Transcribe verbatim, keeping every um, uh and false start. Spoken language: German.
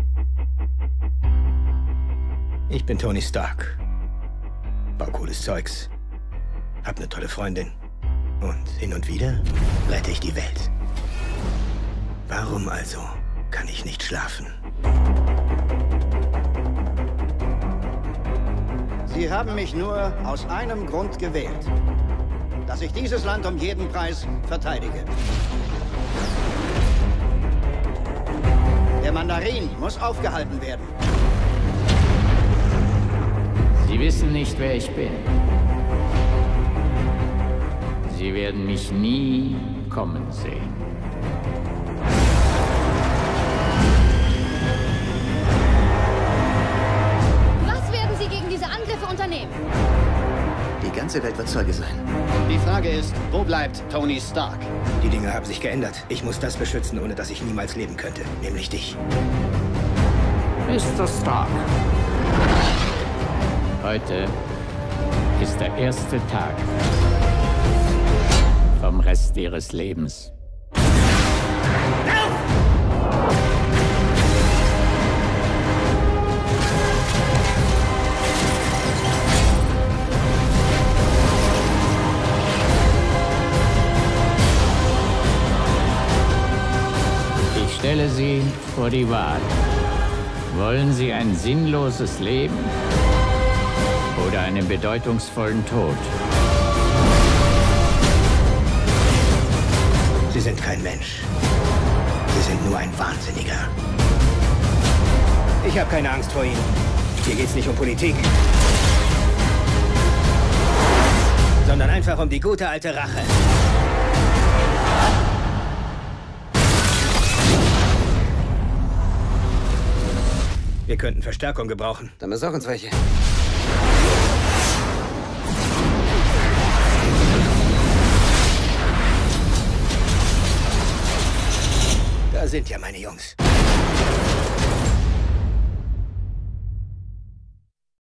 Ich bin Tony Stark. Bau cooles Zeugs. Hab eine tolle Freundin. Und hin und wieder rette ich die Welt. Warum also kann ich nicht schlafen? Sie haben mich nur aus einem Grund gewählt. Dass ich dieses Land um jeden Preis verteidige. Der Mandarin muss aufgehalten werden. Sie wissen nicht, wer ich bin. Sie werden mich nie kommen sehen. Was werden Sie gegen diese Angriffe unternehmen? Die ganze Welt wird Zeuge sein. Die Frage ist, wo bleibt Tony Stark? Die Dinge haben sich geändert. Ich muss das beschützen, ohne dass ich niemals leben könnte. Nämlich dich. Mister Stark. Heute ist der erste Tag vom Rest Ihres Lebens. Ich stelle Sie vor die Wahl. Wollen Sie ein sinnloses Leben oder einen bedeutungsvollen Tod? Sie sind kein Mensch. Sie sind nur ein Wahnsinniger. Ich habe keine Angst vor Ihnen. Hier geht's nicht um Politik, sondern einfach um die gute alte Rache. Wir könnten Verstärkung gebrauchen. Dann besorg uns welche. Da sind ja meine Jungs.